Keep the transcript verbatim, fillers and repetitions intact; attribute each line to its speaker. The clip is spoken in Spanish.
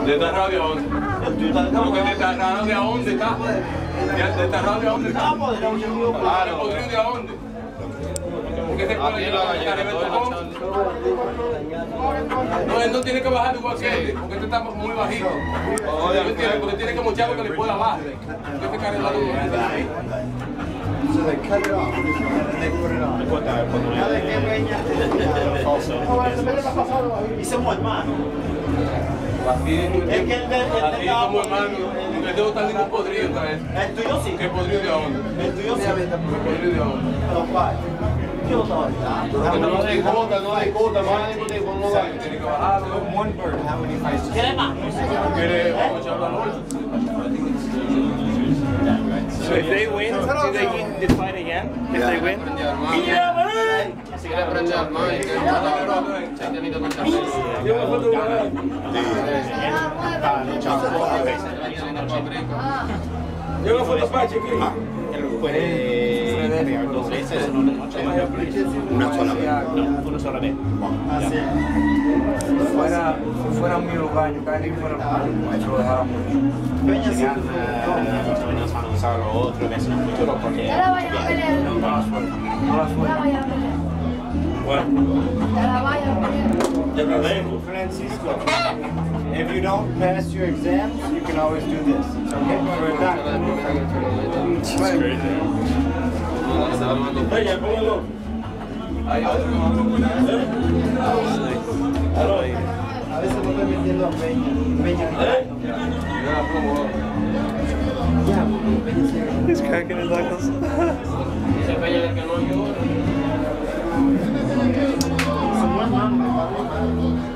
Speaker 1: ¿Destarrado de a dónde? ¿Cómo que destarrado de a dónde está? ¿Destarrado de a dónde está? Ah, ¿podrido de a dónde? ¿Por qué se pone ahí la galleta? No, él no tiene que bajar igual que él, porque este está muy bajito. Porque tiene que mochar porque le pueda bajar. Este cargador.
Speaker 2: So they cut it off and they put it on.
Speaker 3: Y somos hermanos.
Speaker 1: Así es
Speaker 3: Es que el de
Speaker 1: así como hermano, el dedo está bien podrido otra vez.
Speaker 3: El tuyo sí.
Speaker 1: ¿Qué podrido de dónde?
Speaker 3: El tuyo sí.
Speaker 1: ¿Qué podrido de dónde?
Speaker 3: Los cuatro. Yo no estaba.
Speaker 2: No discuta, no discuta, no van a discutir con uno.
Speaker 1: Tiene que bajarlo.
Speaker 2: One bird, how many fights?
Speaker 3: ¿Quieres más?
Speaker 1: ¿Quiere vamos a echar la bolsa?
Speaker 4: So if they win, do they get the fight again? If they win?
Speaker 5: Si quiere aprender al mar, que se ha tenido con
Speaker 1: Yo no fui capaz, chiquito.
Speaker 6: Puede pegar dos veces en una noche.
Speaker 2: Una sola vez.
Speaker 6: No, una sola vez.
Speaker 2: Así.
Speaker 7: Si fuera, si fuera mi lugar, yo cada vez que fuera mucho, lo dejara mucho.
Speaker 2: Peña sí.
Speaker 6: Más o menos van a usar lo otro vez en el futuro porque
Speaker 8: Ya la vayan a pelear.
Speaker 7: No la suelta, no la
Speaker 8: Ya la
Speaker 7: suelta.
Speaker 8: vayan a pelear.
Speaker 1: Bueno,
Speaker 8: Ya la vayan a pelear.
Speaker 1: ya lo dejo.
Speaker 2: Francisco, if you don't pass your exams, you can always do this. It's okay? We're done.
Speaker 5: It's crazy.
Speaker 1: Peña, póngalo. Hay otro.
Speaker 2: A veces no estoy metiendo a Peña. Peña.
Speaker 1: ¿Eh?
Speaker 4: He's cracking his knuckles.
Speaker 5: Ese peña del que no llora.
Speaker 2: Somos hermanos, mi padre y madre.